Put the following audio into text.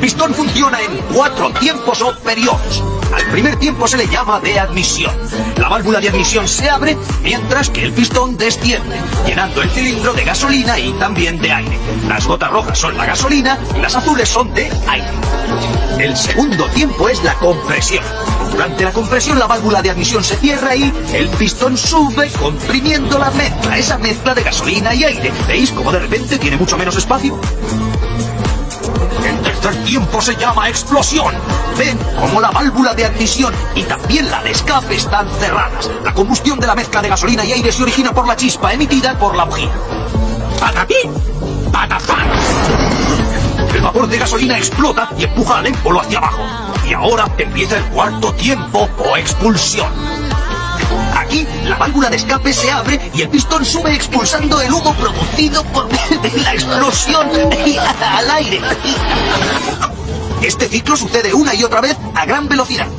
pistón funciona en 4 tiempos o periodos. Al primer tiempo se le llama de admisión. La válvula de admisión se abre mientras que el pistón desciende, llenando el cilindro de gasolina y también de aire. Las gotas rojas son la gasolina y las azules son de aire. El segundo tiempo es la compresión. Durante la compresión la válvula de admisión se cierra y el pistón sube comprimiendo la mezcla, esa mezcla de gasolina y aire. ¿Veis cómo de repente tiene mucho menos espacio? El tercer tiempo se llama explosión. Ven cómo la válvula de admisión y también la de escape están cerradas. La combustión de la mezcla de gasolina y aire se origina por la chispa emitida por la bujía. ¡Patatín! ¡Patatán! El vapor de gasolina explota y empuja al émbolo hacia abajo. Y ahora empieza el cuarto tiempo o expulsión. Aquí la válvula de escape se abre y el pistón sube expulsando el humo producido por la explosión al aire. Este ciclo sucede una y otra vez a gran velocidad.